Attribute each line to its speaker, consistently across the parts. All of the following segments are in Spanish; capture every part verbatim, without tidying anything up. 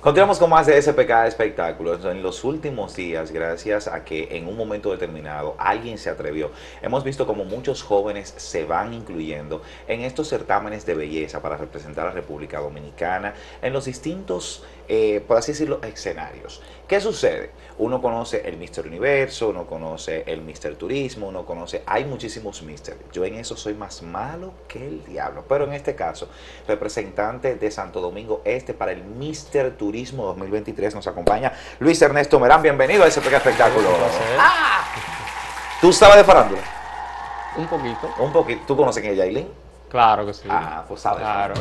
Speaker 1: Continuamos con más de S P K Espectáculos. En los últimos días, gracias a que en un momento determinado alguien se atrevió, hemos visto como muchos jóvenes se van incluyendo en estos certámenes de belleza para representar a la República Dominicana en los distintos, eh, por así decirlo, escenarios. ¿Qué sucede? Uno conoce el míster Universo, uno conoce el míster Turismo, uno conoce, hay muchísimos míster. Yo en eso soy más malo que el diablo, pero en este caso, representante de Santo Domingo Este para el míster Turismo dos mil veintitrés nos acompaña Luis Ernesto Merán. Bienvenido a S P K Espectáculo. ¡Ah! ¿Tú sabes de farándula?
Speaker 2: Un poquito.
Speaker 1: Un poquito. ¿Tú conoces a Yailin?
Speaker 2: Claro que sí.
Speaker 1: Ah, pues sabes.
Speaker 2: Claro.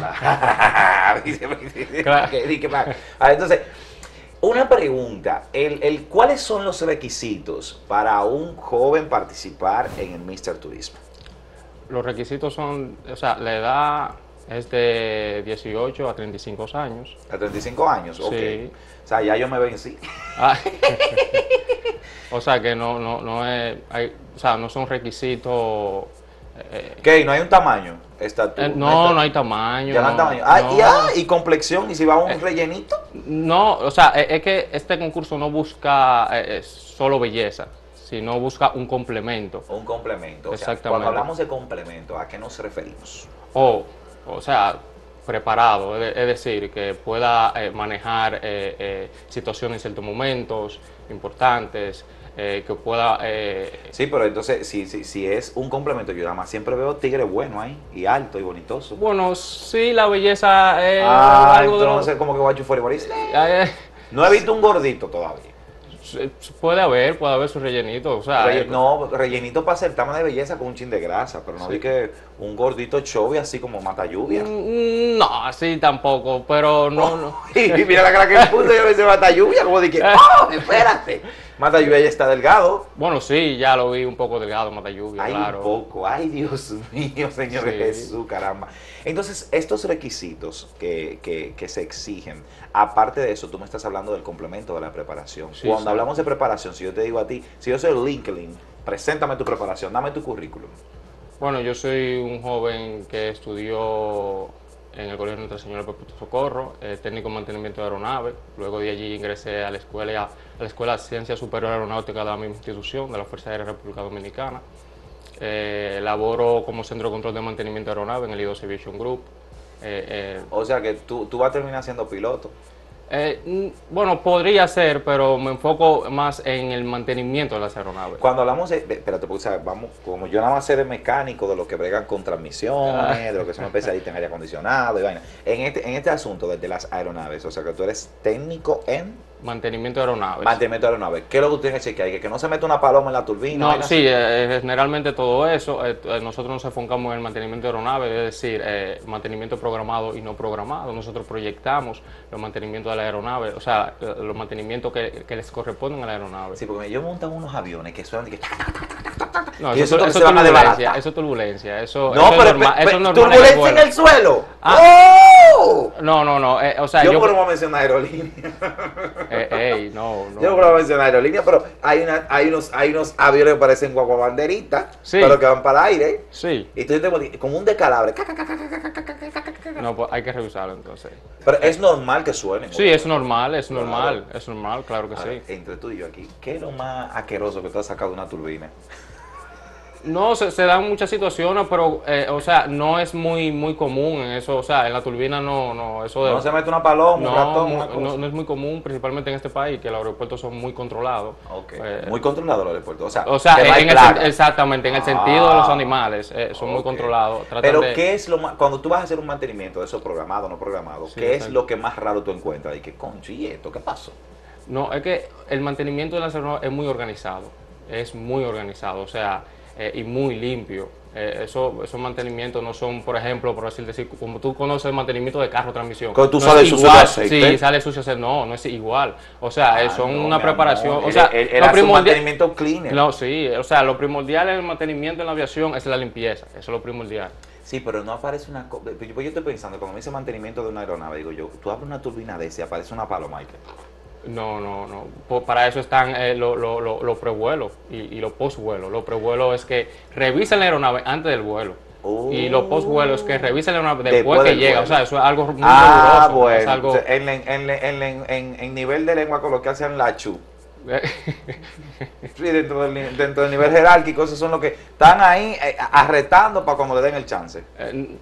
Speaker 1: Claro. Ah, entonces, una pregunta. El, el, ¿Cuáles son los requisitos para un joven participar en el míster Turismo?
Speaker 2: Los requisitos son, o sea, la edad es de dieciocho a treinta y cinco años.
Speaker 1: ¿A treinta y cinco años? Ok.
Speaker 2: Sí.
Speaker 1: O sea, ya yo me vencí.
Speaker 2: Ah. O sea, que no, no, no es, hay, o sea, no son requisitos.
Speaker 1: Eh, ¿Qué? ¿No hay un tamaño? Estatura,
Speaker 2: eh, no, no, no hay tamaño.
Speaker 1: Ya no hay tamaño. Ah,
Speaker 2: no.
Speaker 1: y, ah, y complexión, ¿y si va un eh, rellenito?
Speaker 2: No, o sea, es, es que este concurso no busca eh, solo belleza, sino busca un complemento.
Speaker 1: Un complemento.
Speaker 2: Exactamente.
Speaker 1: O sea, cuando hablamos de complemento, ¿a qué nos referimos?
Speaker 2: O, o sea, preparado, es, es decir, que pueda eh, manejar eh, eh, situaciones en ciertos momentos importantes. Eh, que pueda... Eh...
Speaker 1: Sí, pero entonces, si, si, si es un complemento, yo nada más siempre veo tigre bueno ahí, y alto y bonitoso.
Speaker 2: Bueno, sí, la belleza es
Speaker 1: ah,
Speaker 2: algo
Speaker 1: entonces
Speaker 2: de lo...
Speaker 1: como que guacho fuera y eh, No he visto un gordito todavía.
Speaker 2: Puede haber, puede haber su rellenito, o sea...
Speaker 1: Relle
Speaker 2: eh,
Speaker 1: no, rellenito para hacer tamaño de belleza con un chin de grasa, pero no sí. vi que un gordito chove así como mata lluvia.
Speaker 2: No, así tampoco, pero no... Oh,
Speaker 1: no. Y mira la cara que puso, yo me dice mata lluvia, como dije, ¡oh, espérate! Mata lluvia ya está delgado.
Speaker 2: Bueno, sí, ya lo vi un poco delgado, mata lluvia,
Speaker 1: ay,
Speaker 2: claro.
Speaker 1: un poco, ay, Dios mío, Señor sí. Jesús, caramba. Entonces, estos requisitos que, que, que se exigen, aparte de eso, tú me estás hablando del complemento de la preparación. Sí, Cuando sí. hablamos de preparación, si yo te digo a ti, si yo soy LinkedIn, preséntame tu preparación, dame tu currículum.
Speaker 2: Bueno, yo soy un joven que estudió en el Colegio Nuestra Señora Perpetuo Socorro, eh, técnico en mantenimiento de aeronaves. Luego de allí ingresé a la escuela, a la escuela de Ciencia Superior Aeronáutica de la misma institución, de la Fuerza Aérea República Dominicana. Eh, laboro como centro de control de mantenimiento de aeronaves en el I dos Aviation Group.
Speaker 1: Eh, eh, o sea que tú, tú vas a terminar siendo piloto.
Speaker 2: Eh, bueno, podría ser, pero me enfoco más en el mantenimiento de las aeronaves.
Speaker 1: Cuando hablamos de, de espérate, porque, o sea, vamos, como yo nada más sé de mecánico, de los que bregan con transmisiones, de los que son especialistas en aire acondicionado y vaina. En este, en este asunto de, de las aeronaves, o sea, que tú eres técnico en...
Speaker 2: Mantenimiento de aeronaves.
Speaker 1: Mantenimiento de aeronaves. ¿Qué es lo que tú tienes que chequear? ¿Que, que no se mete una paloma en la turbina?
Speaker 2: No, sí, eh, generalmente todo eso. Eh, nosotros nos enfocamos en el mantenimiento de aeronaves, es decir, eh, mantenimiento programado y no programado. Nosotros proyectamos los mantenimientos de la aeronave, o sea, los mantenimientos que, que les corresponden a la aeronave.
Speaker 1: Sí, porque yo monto unos aviones que suenan... Que...
Speaker 2: No, eso, eso, eso, es turbulencia, eso es turbulencia, eso,
Speaker 1: no,
Speaker 2: eso
Speaker 1: pero,
Speaker 2: es normal.
Speaker 1: Pero,
Speaker 2: eso es normal
Speaker 1: turbulencia en el, en el suelo.
Speaker 2: Ah, ¡oh! No, no, no, eh, o sea,
Speaker 1: yo...
Speaker 2: Yo
Speaker 1: no voy a mencionar aerolínea.
Speaker 2: Eh, ey, no, no.
Speaker 1: Yo no puedo mencionar aerolínea, pero hay, una, hay, unos, hay unos aviones que parecen guaguabanderitas, sí. pero que van para el aire.
Speaker 2: Sí.
Speaker 1: Y tú tienes como un descalabre.
Speaker 2: No, pues hay que revisarlo entonces.
Speaker 1: Pero es normal que suene.
Speaker 2: Sí, es normal, es normal, claro. es normal, claro que
Speaker 1: ver,
Speaker 2: sí.
Speaker 1: Entre tú y yo aquí, ¿qué es lo más asqueroso que tú has sacado de una turbina?
Speaker 2: No, se, se dan muchas situaciones, pero, eh, o sea, no es muy muy común en eso, o sea, en la turbina no, no, eso de...
Speaker 1: No se mete una paloma,
Speaker 2: no,
Speaker 1: un ratón,
Speaker 2: una cosa. No, no es muy común, principalmente en este país, que los aeropuertos son muy controlados.
Speaker 1: Ok, eh, muy controlados los aeropuertos, o sea,
Speaker 2: o sea en el, exactamente, en el ah. sentido de los animales, eh, son okay. muy controlados.
Speaker 1: Pero,
Speaker 2: de...
Speaker 1: ¿qué es lo más, cuando tú vas a hacer un mantenimiento de eso programado o no programado, sí, qué exacto. es lo que más raro tú encuentras? Y que, concho, ¿y esto qué pasó?
Speaker 2: No, es que el mantenimiento de las aeronaves es muy organizado, es muy organizado, o sea... Eh, y muy limpio. Eh, eso, esos mantenimientos no son, por ejemplo, por así decir, como tú conoces el mantenimiento de carro, transmisión.
Speaker 1: Cuando tú
Speaker 2: no
Speaker 1: sales sucio de aceite.
Speaker 2: Sí, sale sucio de aceite. No, no es igual. O sea, ah, son no, una preparación.
Speaker 1: Amor.
Speaker 2: O sea,
Speaker 1: el, el, el mantenimiento cleaner.
Speaker 2: No, sí, o sea, lo primordial en el mantenimiento en la aviación es la limpieza. Eso es lo primordial.
Speaker 1: Sí, pero no aparece una cosa. Pues yo estoy pensando, cuando me dice mantenimiento de una aeronave, digo yo, tú abres una turbina de ese y aparece una paloma.
Speaker 2: No, no, no. Por, para eso están eh, los lo, lo, lo prevuelos y, y los postvuelos. Los prevuelos es que revisan la aeronave antes del vuelo.
Speaker 1: Oh.
Speaker 2: Y los post-vuelos que revisen la aeronave después,
Speaker 1: Después
Speaker 2: que
Speaker 1: del
Speaker 2: llega,
Speaker 1: vuelo.
Speaker 2: o sea, eso es algo muy
Speaker 1: Ah,
Speaker 2: riguroso, es
Speaker 1: bueno.
Speaker 2: algo...
Speaker 1: En, en, en, en, en, en- en nivel de lengua coloquial se llaman la chu. Sí, dentro del, ni- dentro del nivel jerárquico, esos son los que están ahí eh, arretando para cuando le den el chance.
Speaker 2: Eh,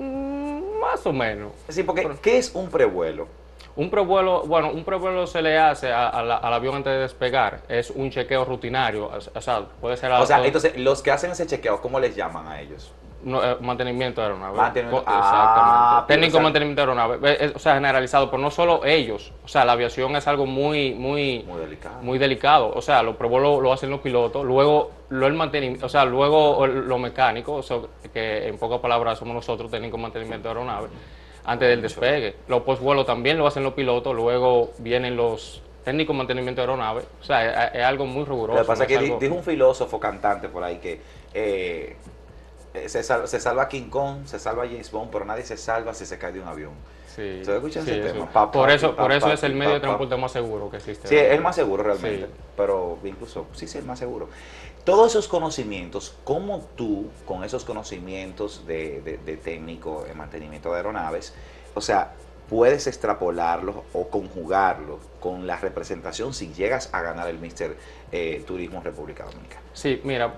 Speaker 2: mm, más o menos.
Speaker 1: Sí, porque ¿qué es un prevuelo?
Speaker 2: Un prevuelo, bueno, un prevuelo se le hace a- a la- al avión antes de despegar, es un chequeo rutinario, o, o sea, puede ser a-
Speaker 1: O sea,
Speaker 2: todo-
Speaker 1: entonces, los que hacen ese chequeo, ¿cómo les llaman a ellos?
Speaker 2: no, eh, mantenimiento de aeronave.
Speaker 1: Mantenimiento-
Speaker 2: Co-
Speaker 1: ah,
Speaker 2: Exactamente.
Speaker 1: pero,
Speaker 2: Técnico
Speaker 1: o sea-
Speaker 2: de mantenimiento de aeronave, eh, eh, o sea, generalizado, pero no solo ellos, o sea, la aviación es algo muy, muy,
Speaker 1: Muy delicado.
Speaker 2: muy delicado, o sea, los prevuelos lo hacen los pilotos, luego lo el mantenimiento, o sea, luego los mecánicos, o sea, que en pocas palabras somos nosotros, técnicos de mantenimiento de aeronave, antes del despegue. Los postvuelos también lo hacen los pilotos, luego vienen los técnicos de mantenimiento de aeronave, o sea, es, es algo muy riguroso.
Speaker 1: Lo que pasa
Speaker 2: no
Speaker 1: es que
Speaker 2: es
Speaker 1: di-
Speaker 2: algo-
Speaker 1: dijo un filósofo cantante por ahí que eh, eh, se, sal- se salva King Kong, se salva James Bond, pero nadie se salva si se cae de un avión.
Speaker 2: Sí,
Speaker 1: ¿Se escucha
Speaker 2: sí,
Speaker 1: ese
Speaker 2: eso.
Speaker 1: tema? Pa,
Speaker 2: por
Speaker 1: pa,
Speaker 2: eso,
Speaker 1: pa,
Speaker 2: por eso
Speaker 1: pa,
Speaker 2: es el
Speaker 1: pa,
Speaker 2: medio de
Speaker 1: pa.
Speaker 2: transporte más seguro que existe.
Speaker 1: Sí, es el más seguro realmente,
Speaker 2: Sí.
Speaker 1: pero incluso, sí, sí, el más seguro. Todos esos conocimientos, ¿cómo tú, con esos conocimientos de, de- de técnico en mantenimiento de aeronaves, o sea, puedes extrapolarlos o conjugarlos con la representación si llegas a ganar el míster eh, Turismo en República Dominicana?
Speaker 2: Sí, mira,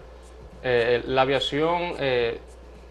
Speaker 2: eh, la aviación eh,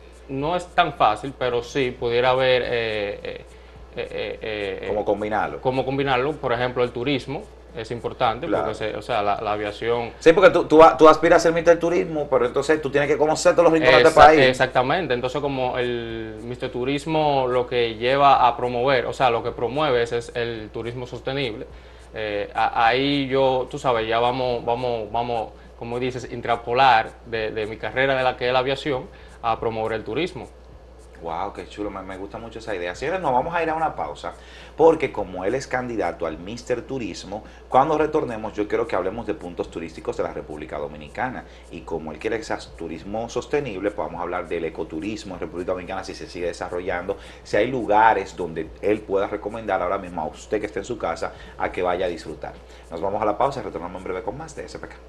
Speaker 2: no es tan fácil, pero sí pudiera haber eh, eh, eh, eh,
Speaker 1: ¿Cómo combinarlo?
Speaker 2: cómo combinarlo. Por ejemplo, el turismo es importante,
Speaker 1: Claro.
Speaker 2: porque se- o sea, la, la aviación...
Speaker 1: Sí, porque tú, tú, tú aspiras a ser míster Turismo, pero entonces tú tienes que conocer todos los rincones del
Speaker 2: Exa-
Speaker 1: país.
Speaker 2: Exactamente, entonces como el míster Turismo lo que lleva a promover, o sea, lo que promueve es, es el turismo sostenible, eh, a- ahí yo, tú sabes, ya vamos, vamos, vamos, como dices, intrapolar de, de mi carrera de la que es la aviación a promover el turismo.
Speaker 1: Wow, qué chulo, me, me gusta mucho esa idea. Señores, nos vamos a ir a una pausa, porque como él es candidato al míster Turismo, cuando retornemos yo quiero que hablemos de puntos turísticos de la República Dominicana. Y como él quiere que sea turismo sostenible, pues vamos a hablar del ecoturismo en República Dominicana, si se sigue desarrollando, si hay lugares donde él pueda recomendar ahora mismo a usted que esté en su casa a que vaya a disfrutar. Nos vamos a la pausa y retornamos en breve con más de S P K.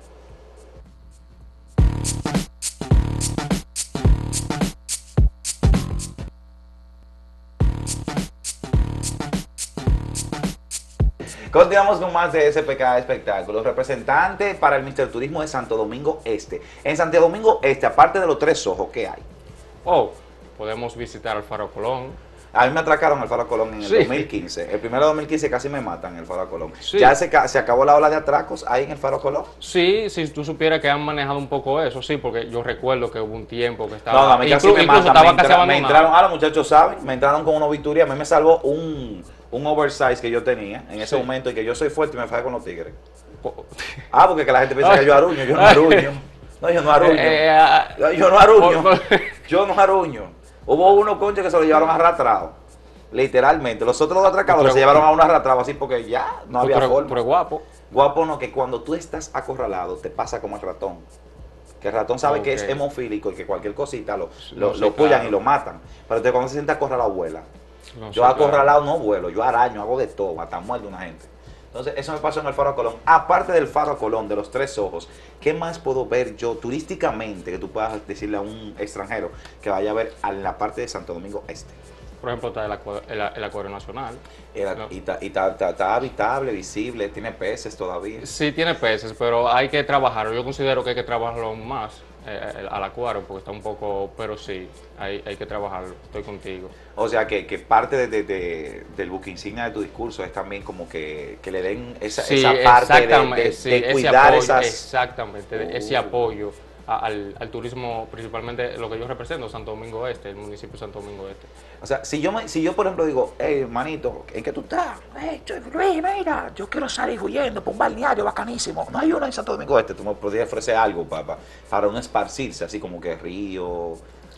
Speaker 1: Continuamos con más de S P K Espectáculos. Representante para el míster Turismo de Santo Domingo Este. En Santo Domingo Este, aparte de los Tres Ojos, ¿qué hay?
Speaker 2: O podemos visitar el Faro Colón.
Speaker 1: A mí me atracaron el Faro Colón en el
Speaker 2: Sí.
Speaker 1: dos mil quince. El primero de dos mil quince casi me matan en el Faro Colón.
Speaker 2: Sí.
Speaker 1: Ya se, ca- se acabó la ola de atracos ahí en el Faro Colón.
Speaker 2: Sí, si tú supieras que han manejado un poco eso, sí, porque yo recuerdo que hubo un tiempo que estaba...
Speaker 1: No, no, a mí casi
Speaker 2: inclu-
Speaker 1: me
Speaker 2: incluso
Speaker 1: matan.
Speaker 2: estaba
Speaker 1: Me,
Speaker 2: casi
Speaker 1: entra- me
Speaker 2: abandonado.
Speaker 1: entraron, ah, los muchachos saben, me entraron con una victoria. A mí me salvó un, un oversize que yo tenía en ese
Speaker 2: Sí.
Speaker 1: momento y que yo soy fuerte y me fajé con los tigres.
Speaker 2: Po-
Speaker 1: Ah, porque que la gente piensa que yo aruño. Yo no aruño. No, yo no aruño.
Speaker 2: Eh, eh, ah,
Speaker 1: Yo, yo no aruño.
Speaker 2: por- por-
Speaker 1: Yo no aruño. Hubo uno, concha, que se lo llevaron arrastrado. Literalmente. Los otros dos atracadores
Speaker 2: Pero-
Speaker 1: se llevaron a uno arrastrado así porque ya no había
Speaker 2: pero,
Speaker 1: forma.
Speaker 2: pero guapo.
Speaker 1: Guapo no, que cuando tú estás acorralado te pasa como el ratón. Que el ratón sabe que es
Speaker 2: Ok.
Speaker 1: hemofílico y que cualquier cosita lo,
Speaker 2: No,
Speaker 1: lo,
Speaker 2: sí,
Speaker 1: lo pullan
Speaker 2: claro.
Speaker 1: y lo matan. Pero te, cuando se siente acorralado, vuela.
Speaker 2: No,
Speaker 1: Yo
Speaker 2: sí,
Speaker 1: acorralado no vuelo, yo araño, hago de todo, hasta muerdo una gente. Entonces, eso me pasó en el Faro Colón. Aparte del Faro Colón, de los Tres Ojos, ¿qué más puedo ver yo turísticamente que tú puedas decirle a un extranjero que vaya a ver a la parte de Santo Domingo Este?
Speaker 2: Por ejemplo, está el, acu- el, el Acuario Nacional.
Speaker 1: Era-
Speaker 2: No.
Speaker 1: Y está y está- está- está habitable, visible, tiene peces todavía.
Speaker 2: Sí tiene peces, pero hay que trabajarlo. Yo considero que hay que trabajarlo aún más eh, el- al acuario, porque está un poco... Pero sí, hay, hay que trabajarlo. Estoy contigo.
Speaker 1: O sea, que, que parte de, de- de- del buque insignia de tu discurso es también como que, que le den esa,
Speaker 2: Sí,
Speaker 1: esa parte de,
Speaker 2: exactamente,
Speaker 1: de-
Speaker 2: sí,
Speaker 1: de
Speaker 2: ese
Speaker 1: cuidar
Speaker 2: apoyo,
Speaker 1: esas...
Speaker 2: exactamente, de- ese
Speaker 1: Uh.
Speaker 2: apoyo a- al, al turismo, principalmente lo que yo represento, Santo Domingo Este, el municipio de Santo Domingo Este.
Speaker 1: O sea, si yo, me, si yo por ejemplo digo, hey, hermanito, ¿en qué tú estás? Hey, yo- Luis, mira, yo quiero salir huyendo por un balneario bacanísimo. No hay uno en Santo Domingo Este. Tú me podrías ofrecer algo para, para un esparcirse, así como que río.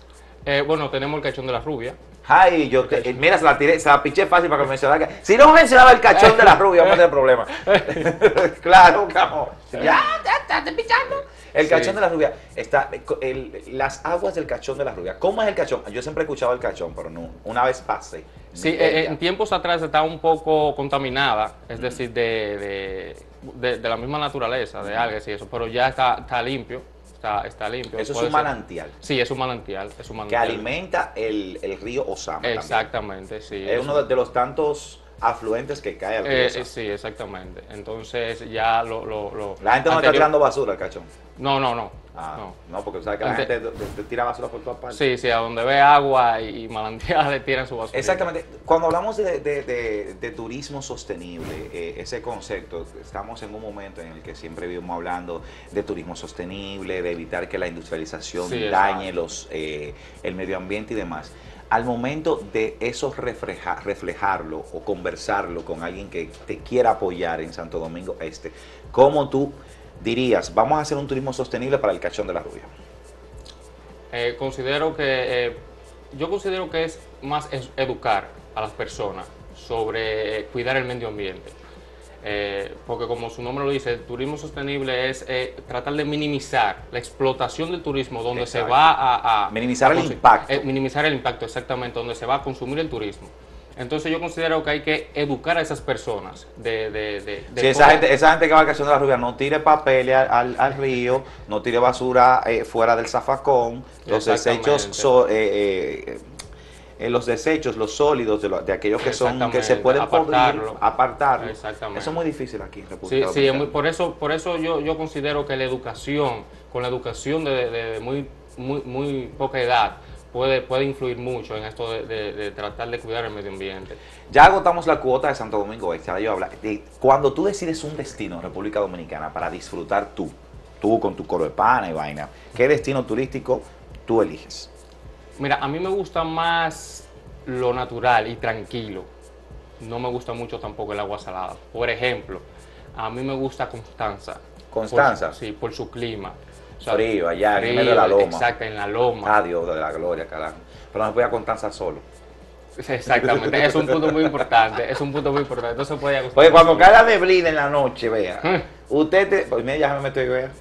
Speaker 2: Eh, bueno, tenemos el Cachón de la Rubia.
Speaker 1: Ay, yo te, eh, mira, se la tiré, se la piché fácil para que me mencionara. que- Si no mencionaba el cachón de la rubia, vamos a tener problemas. Claro, cabrón. Ya, ya, estás pichando. El
Speaker 2: Sí.
Speaker 1: cachón de la rubia está, el- las aguas del cachón de la rubia. ¿Cómo es el cachón? Yo siempre he escuchado el cachón, pero no, una vez pasé.
Speaker 2: Sí,
Speaker 1: Ni
Speaker 2: eh,
Speaker 1: verga.
Speaker 2: en tiempos atrás estaba un poco contaminada, es decir, de, de, de- de la misma naturaleza, de algas y eso, pero ya está, está limpio, está, está limpio.
Speaker 1: Eso es
Speaker 2: Puede
Speaker 1: un
Speaker 2: ser-
Speaker 1: manantial
Speaker 2: Sí, es un manantial, es un
Speaker 1: que
Speaker 2: manantial.
Speaker 1: alimenta el, el río Osama también.
Speaker 2: Exactamente, sí.
Speaker 1: Es
Speaker 2: es
Speaker 1: uno de, de los tantos afluentes que cae al río
Speaker 2: Eh,
Speaker 1: Osama.
Speaker 2: eh, sí, exactamente. Entonces ya lo... lo, lo
Speaker 1: La gente no está
Speaker 2: anterior-
Speaker 1: tirando basura al cachón.
Speaker 2: No, no, no.
Speaker 1: Ah,
Speaker 2: no.
Speaker 1: no, porque sabes que la
Speaker 2: Ante-
Speaker 1: gente de- de- tira basura por todas partes.
Speaker 2: Sí, sí, a donde ve agua y, y manantiales tiran su basura.
Speaker 1: Exactamente. Cuando hablamos de, de- de- de turismo sostenible, eh, ese concepto, estamos en un momento en el que siempre vivimos hablando de turismo sostenible, de evitar que la industrialización
Speaker 2: Sí,
Speaker 1: dañe
Speaker 2: exacto.
Speaker 1: los, eh, el medio ambiente y demás. Al momento de eso refleja- reflejarlo o conversarlo con alguien que te quiera apoyar en Santo Domingo Este, ¿cómo tú dirías, vamos a hacer un turismo sostenible para el Cachón de la Rubia?
Speaker 2: Eh, considero que, eh, yo considero que es más es- educar a las personas sobre eh, cuidar el medio ambiente. Eh, porque como su nombre lo dice, el turismo sostenible es eh, tratar de minimizar la explotación del turismo donde
Speaker 1: Exacto.
Speaker 2: se va a... a-
Speaker 1: Minimizar
Speaker 2: a
Speaker 1: el
Speaker 2: consu-
Speaker 1: impacto.
Speaker 2: eh, minimizar el impacto, exactamente, donde se va a consumir el turismo. Entonces yo considero que hay que educar a esas personas de... de, de, de
Speaker 1: Sí, esa
Speaker 2: cómo-
Speaker 1: gente, esa gente que va al Cachón de la Rubia no tire papel al, al- al río, no tire basura eh, fuera del zafacón, los
Speaker 2: Exactamente.
Speaker 1: desechos, so- eh, eh, eh, los desechos, los sólidos de, lo- de aquellos que son que se
Speaker 2: Exactamente,
Speaker 1: pueden
Speaker 2: apartarlo.
Speaker 1: podrir, apartarlo.
Speaker 2: Exactamente.
Speaker 1: Eso es muy difícil aquí en República
Speaker 2: Sí, sí, es
Speaker 1: Dominicana.
Speaker 2: muy- por eso, por eso yo, yo considero que la educación, con la educación de, de- de muy, muy, muy poca edad, puede, puede influir mucho en esto de, de- de tratar de cuidar el medio ambiente.
Speaker 1: Ya agotamos la cuota de Santo Domingo Este. Ahora yo hablar de cuando tú decides un destino en República Dominicana para disfrutar tú, tú con tu coro de pana y vaina, ¿qué destino turístico tú eliges?
Speaker 2: Mira, a mí me gusta más lo natural y tranquilo. No me gusta mucho tampoco el agua salada. Por ejemplo, a mí me gusta Constanza.
Speaker 1: Constanza.
Speaker 2: Por su- sí, por su clima. O
Speaker 1: Frío, allá, en el
Speaker 2: frío,
Speaker 1: medio de la loma.
Speaker 2: Exacto, en la loma.
Speaker 1: Ah, Dios de la gloria, carajo. Pero no voy a Constanza solo.
Speaker 2: Exactamente, es un punto muy importante, es un punto muy importante. Entonces puede acostumbrarse.
Speaker 1: Porque cuando cae la neblina en la noche, vea, usted te... Pues mira, ya me meto y vea.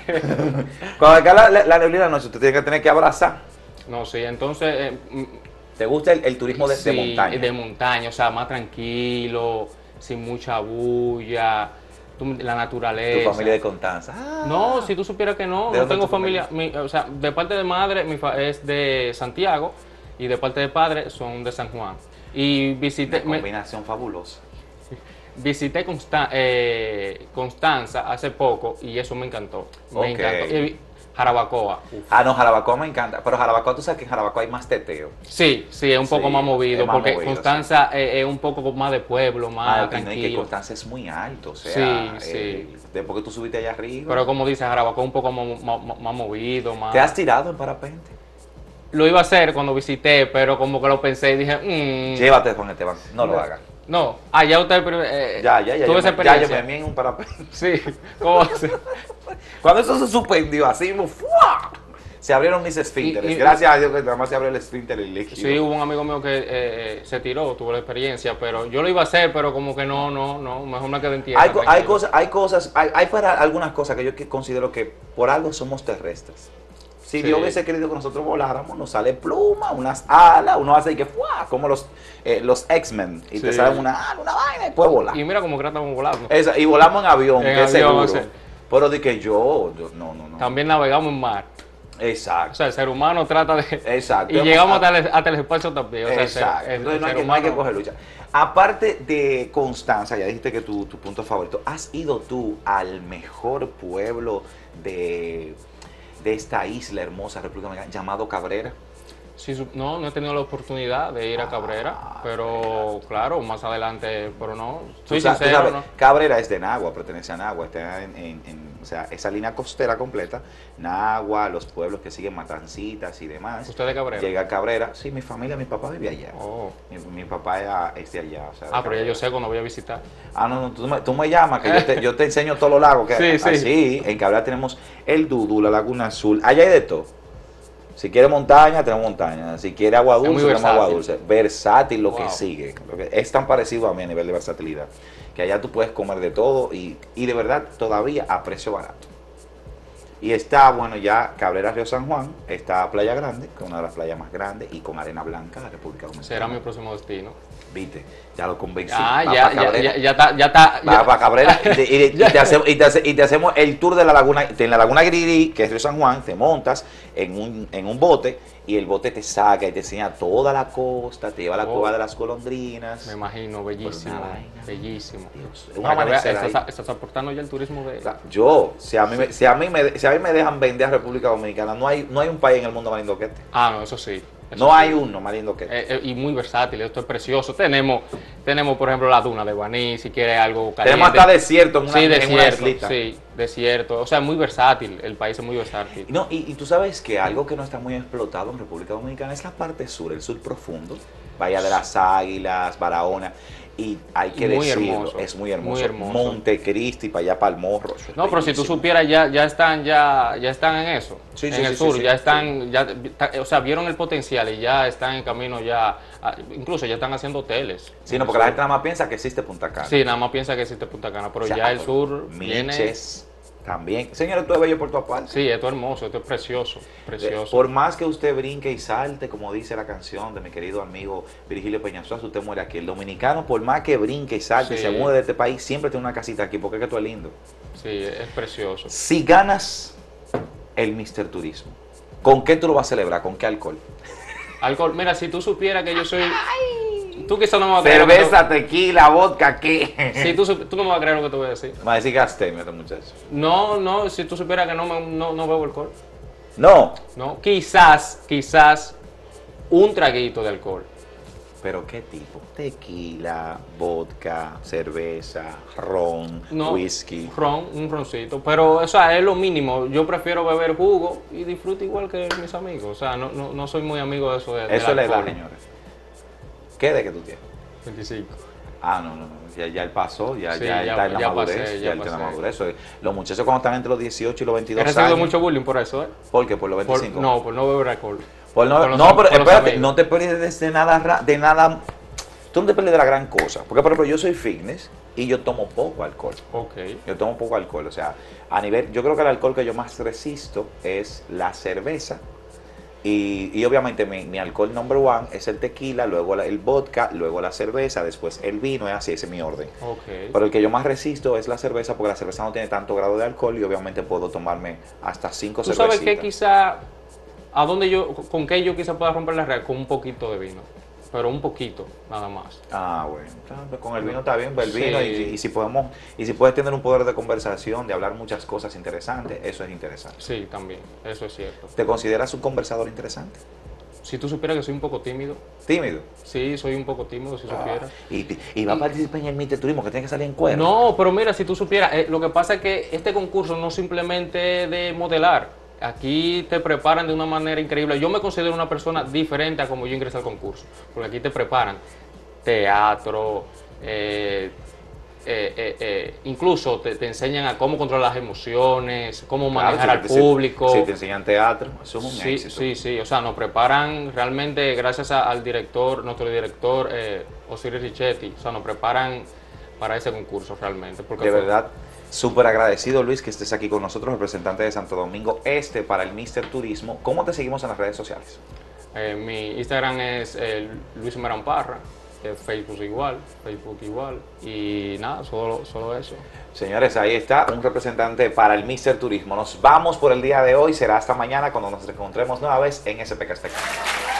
Speaker 1: Cuando cae la, la- la neblina en la noche, usted tiene que tener que abrazar.
Speaker 2: No, sí, entonces... eh, mm,
Speaker 1: ¿Te gusta el, el turismo de, de
Speaker 2: sí,
Speaker 1: montaña?
Speaker 2: de montaña, o sea, más tranquilo, sin mucha bulla, tú- la
Speaker 1: Tu
Speaker 2: naturaleza.
Speaker 1: familia de Constanza. Ah.
Speaker 2: No, si tú supieras que no,
Speaker 1: ¿De
Speaker 2: no
Speaker 1: dónde
Speaker 2: tengo
Speaker 1: tu
Speaker 2: familia, mi- o sea, de parte de madre mi fa- es de Santiago y de parte de padre son de San Juan. Y visité,
Speaker 1: Una
Speaker 2: me-
Speaker 1: combinación fabulosa.
Speaker 2: visité Consta- eh, Constanza hace poco y eso me encantó, me
Speaker 1: Ok.
Speaker 2: encantó. Y vi- Jarabacoa, uf.
Speaker 1: Ah, no, Jarabacoa me encanta. Pero Jarabacoa, tú sabes que en Jarabacoa hay más teteo.
Speaker 2: Sí, sí, es un poco
Speaker 1: Sí,
Speaker 2: más movido,
Speaker 1: es más
Speaker 2: porque
Speaker 1: movido,
Speaker 2: Constanza es, es un poco más de pueblo, más
Speaker 1: Ah, y no, y que
Speaker 2: tranquilo.
Speaker 1: Constanza es muy alto. O sea,
Speaker 2: Sí, sí.
Speaker 1: eh, después que tú subiste allá arriba.
Speaker 2: Pero como dice Jarabacoa, un poco más, más- más movido, más...
Speaker 1: ¿Te has tirado en parapente?
Speaker 2: Lo iba a hacer cuando visité, pero como que lo pensé y dije, mmm,
Speaker 1: Llévate, Juan Esteban. No lo hagas.
Speaker 2: no, ah, ya usted eh,
Speaker 1: Ya, ya, ya.
Speaker 2: tuvo
Speaker 1: yo
Speaker 2: esa
Speaker 1: me- ya yo
Speaker 2: experiencia.
Speaker 1: me vi en un parapente.
Speaker 2: Sí, ¿cómo hace?
Speaker 1: Cuando eso se suspendió, así, mismo, ¡fua! Se abrieron mis esfínteres.
Speaker 2: Y- y-
Speaker 1: Gracias a Dios que nada más se abrió el esfínter y líquido.
Speaker 2: Sí, hubo un amigo mío que eh, eh, se tiró, tuvo la experiencia, pero yo lo iba a hacer, pero como que no, no, no, mejor me quedé en tierra.
Speaker 1: Hay, co- hay
Speaker 2: tranquilo.
Speaker 1: cosas, hay cosas, hay, hay para algunas cosas que yo que considero que por algo somos terrestres. Si
Speaker 2: Sí.
Speaker 1: Dios hubiese querido que nosotros voláramos, nos sale pluma, unas alas, uno hace y que ¡fua! Como los, eh, los X-Men, y te
Speaker 2: Sí.
Speaker 1: sale una ala, una vaina y puedes volar.
Speaker 2: Y mira como que estamos volando.
Speaker 1: Esa- y volamos en avión,
Speaker 2: En
Speaker 1: que es
Speaker 2: avión,
Speaker 1: seguro.
Speaker 2: sí.
Speaker 1: Pero de que yo, yo- no, no, no.
Speaker 2: También navegamos en mar. O
Speaker 1: Exacto.
Speaker 2: sea, el ser humano trata de...
Speaker 1: Exacto.
Speaker 2: Y llegamos hasta el, hasta el espacio también. O sea, el ser-
Speaker 1: Exacto.
Speaker 2: el-
Speaker 1: Entonces
Speaker 2: el
Speaker 1: no hay,
Speaker 2: ser
Speaker 1: que, no hay que
Speaker 2: humano-
Speaker 1: coger lucha. Aparte de Constanza, ya dijiste que tu, tu punto favorito, ¿has ido tú al mejor pueblo de, de esta isla hermosa, República Dominicana, llamado Cabrera?
Speaker 2: Sí, su- no, no he tenido la oportunidad de ir a Cabrera,
Speaker 1: Ah,
Speaker 2: pero claro, más adelante, pero no,
Speaker 1: Tú
Speaker 2: soy
Speaker 1: sa- tú
Speaker 2: sincero,
Speaker 1: sabes,
Speaker 2: ¿no?
Speaker 1: Cabrera es de Nagua, pertenece a Nagua, está en, en- en- o sea, esa línea costera completa, Nagua, los pueblos que siguen Matancitas y demás.
Speaker 2: ¿Usted de Cabrera?
Speaker 1: Llega a Cabrera, sí, mi familia, mi papá vive allá.
Speaker 2: Oh.
Speaker 1: Mi, mi papá era, es de allá. O sea, de
Speaker 2: Ah, pero ya
Speaker 1: Cabrera.
Speaker 2: yo sé cuando voy a visitar.
Speaker 1: Ah, no, no, tú me, tú me llamas, que yo te, yo te enseño todos los lagos que hay.
Speaker 2: Sí, sí.
Speaker 1: Así, en Cabrera tenemos el Dudú, la Laguna Azul, allá hay de todo. Si quiere montaña, tenemos montaña. Si quiere agua
Speaker 2: muy
Speaker 1: dulce, tenemos agua
Speaker 2: versátil.
Speaker 1: dulce. Versátil lo que
Speaker 2: Wow.
Speaker 1: sigue. Lo que es tan parecido a mí a nivel de versatilidad. Que allá tú puedes comer de todo y, y de verdad todavía a precio barato. Y está, bueno, ya Cabrera Río San Juan, está Playa Grande, que es una de las playas más grandes, y con arena blanca, la República Dominicana.
Speaker 2: Será mi próximo destino.
Speaker 1: Viste, ya lo convencí.
Speaker 2: Ah,
Speaker 1: Va
Speaker 2: ya,
Speaker 1: pa'
Speaker 2: ya,
Speaker 1: Cabrera.
Speaker 2: ya, ya está, ya está.
Speaker 1: Va
Speaker 2: ya.
Speaker 1: para Cabrera y te, y te- y
Speaker 2: Ya.
Speaker 1: te hacemos, y, te hace- y te hacemos el tour de la laguna, en la laguna Griri, que es Río San Juan, te montas en un, en un bote y el bote te saca y te enseña toda la costa, te lleva a la
Speaker 2: Oh.
Speaker 1: cueva de las golondrinas.
Speaker 2: Me imagino, bellísimo,
Speaker 1: Por una vaina.
Speaker 2: bellísimo.
Speaker 1: Dios, un
Speaker 2: Para que veas,
Speaker 1: amanecer ahí.
Speaker 2: estás, estás aportando ya el turismo de...
Speaker 1: O sea, yo, si a mí me, si a mí me, si a mí me dejan vender a República Dominicana, no hay, no hay un país en el mundo más lindo que este.
Speaker 2: Ah, no, eso sí. eso
Speaker 1: No
Speaker 2: sí.
Speaker 1: hay uno más lindo que este.
Speaker 2: Eh, eh, y muy versátil, esto es precioso. Tenemos, tenemos por ejemplo, la duna de Baní, si quiere algo caliente.
Speaker 1: Tenemos hasta desierto en una,
Speaker 2: Sí,
Speaker 1: en una
Speaker 2: desierto,
Speaker 1: islita.
Speaker 2: sí, desierto. O sea, muy versátil, el país es muy versátil.
Speaker 1: No, y, y tú sabes que algo que no está muy explotado en República Dominicana es la parte sur, el sur profundo, Bahía de las Águilas, Barahona, y hay que
Speaker 2: Muy
Speaker 1: decirlo,
Speaker 2: hermoso,
Speaker 1: es muy hermoso.
Speaker 2: muy hermoso.
Speaker 1: Montecristi, para allá, para el Morro. eso es
Speaker 2: No, pero si tú
Speaker 1: bellísimo.
Speaker 2: supieras, ya, ya están, ya, ya están en eso.
Speaker 1: Sí,
Speaker 2: en
Speaker 1: sí,
Speaker 2: el
Speaker 1: sí,
Speaker 2: sur,
Speaker 1: sí,
Speaker 2: ya
Speaker 1: sí,
Speaker 2: están, ya, ta- o sea, vieron el potencial y ya están en camino ya, a- incluso ya están haciendo hoteles.
Speaker 1: Sí,
Speaker 2: en
Speaker 1: no,
Speaker 2: el
Speaker 1: porque la
Speaker 2: sur.
Speaker 1: gente nada más piensa que existe Punta Cana.
Speaker 2: Sí, nada más piensa que existe Punta Cana, pero
Speaker 1: O sea,
Speaker 2: ya el sur viene...
Speaker 1: Miches, también. Señores, tú es bello por tu aparte.
Speaker 2: Sí, esto es hermoso, esto es precioso, precioso.
Speaker 1: Por más que usted brinque y salte, como dice la canción de mi querido amigo Virgilio Peñasuazo, usted muere aquí. El dominicano, por más que brinque y salte y
Speaker 2: Sí.
Speaker 1: se mude de este país, siempre tiene una casita aquí, porque es que tú es lindo.
Speaker 2: Sí, es precioso.
Speaker 1: Si ganas el míster Turismo, ¿con qué tú lo vas a celebrar? ¿Con qué alcohol?
Speaker 2: Alcohol, mira, si tú supieras que yo soy... Tú quizás no me vas a creer... lo que
Speaker 1: Cerveza, tequila, vodka, ¿qué?
Speaker 2: te- Sí, tú, sup- tú no me vas a creer lo que te voy a decir.
Speaker 1: Me va a decir gastéme este muchacho.
Speaker 2: No, no, si tú supieras que no, me- no, no bebo alcohol.
Speaker 1: No,
Speaker 2: No, quizás, quizás un traguito de alcohol.
Speaker 1: pero ¿qué tipo? Tequila, vodka, cerveza, ron,
Speaker 2: No,
Speaker 1: whisky.
Speaker 2: ron, un roncito. Pero, o sea, es lo mínimo. Yo prefiero beber jugo y disfruto igual que mis amigos. O sea, no, no, no soy muy amigo de eso de, del
Speaker 1: Eso es la edad,
Speaker 2: alcohol.
Speaker 1: señores. ¿Qué de que tú tienes?
Speaker 2: veinticinco.
Speaker 1: Ah, no, no, no. Ya, ya él pasó, ya,
Speaker 2: Sí,
Speaker 1: ya,
Speaker 2: ya-
Speaker 1: está en la
Speaker 2: ya
Speaker 1: madurez.
Speaker 2: pasé,
Speaker 1: ya
Speaker 2: ya
Speaker 1: él está en la
Speaker 2: pasé.
Speaker 1: madurez. Eso es- Los muchachos cuando están entre los dieciocho y los
Speaker 2: He
Speaker 1: veintidós
Speaker 2: recibido
Speaker 1: años.
Speaker 2: mucho bullying por eso, ¿eh?
Speaker 1: ¿Por qué? Por los
Speaker 2: Por-
Speaker 1: veinticinco.
Speaker 2: no, por no beber alcohol.
Speaker 1: Por no,
Speaker 2: Con los
Speaker 1: no,
Speaker 2: am-
Speaker 1: pero
Speaker 2: con los
Speaker 1: espérate,
Speaker 2: amigos.
Speaker 1: no te pierdes de nada, ra- de nada. Tú no te pierdes de la gran cosa. Porque, por ejemplo, yo soy fitness y yo tomo poco alcohol.
Speaker 2: Ok.
Speaker 1: Yo tomo poco alcohol. O sea, a nivel. Yo creo que el alcohol que yo más resisto es la cerveza. Y, y obviamente mi, mi alcohol number one es el tequila, luego la- el vodka, luego la cerveza, después el vino, es así, ese es mi orden.
Speaker 2: Ok.
Speaker 1: Pero el que yo más resisto es la cerveza porque la cerveza no tiene tanto grado de alcohol y obviamente puedo tomarme hasta cinco
Speaker 2: Tú
Speaker 1: cervecitas.
Speaker 2: sabes que quizá, a dónde yo, con qué yo quizá pueda romper la red, con un poquito de vino. Pero un poquito, nada más.
Speaker 1: Ah, bueno, está- con el vino está bien, el
Speaker 2: Sí.
Speaker 1: vino y, y si podemos y si puedes tener un poder de conversación, de hablar muchas cosas interesantes, eso es interesante.
Speaker 2: Sí, también, eso es cierto.
Speaker 1: ¿Te consideras un conversador interesante?
Speaker 2: Si tú supieras que soy un poco tímido,
Speaker 1: Tímido.
Speaker 2: sí, soy un poco tímido, si supieras.
Speaker 1: Y, y va a participar en el míster Turismo que tiene que salir en cuero.
Speaker 2: No, pero mira, si tú supieras, eh, lo que pasa es que este concurso no simplemente es de modelar. Aquí te preparan de una manera increíble. Yo me considero una persona diferente a como yo ingresé al concurso. Porque aquí te preparan teatro, eh, eh, eh, eh, incluso te, te enseñan a cómo controlar las emociones, cómo
Speaker 1: Claro,
Speaker 2: manejar
Speaker 1: si
Speaker 2: al
Speaker 1: te- si-
Speaker 2: público.
Speaker 1: Si te enseñan teatro, eso es un
Speaker 2: Sí,
Speaker 1: éxito.
Speaker 2: sí, sí, o sea, nos preparan realmente gracias a- al director, nuestro director, eh, Osiris Richetti, o sea, nos preparan para ese concurso realmente. Porque
Speaker 1: De
Speaker 2: fue-
Speaker 1: verdad, súper agradecido, Luis, que estés aquí con nosotros, representante de Santo Domingo Este para el míster Turismo. ¿Cómo te seguimos en las redes sociales?
Speaker 2: Eh, mi Instagram es eh, Luis Meramparra, eh, Facebook igual, Facebook igual, y nada, solo, solo eso.
Speaker 1: Señores, ahí está un representante para el míster Turismo. Nos vamos por el día de hoy. Será hasta mañana cuando nos encontremos nueva vez en S P K Espectáculo.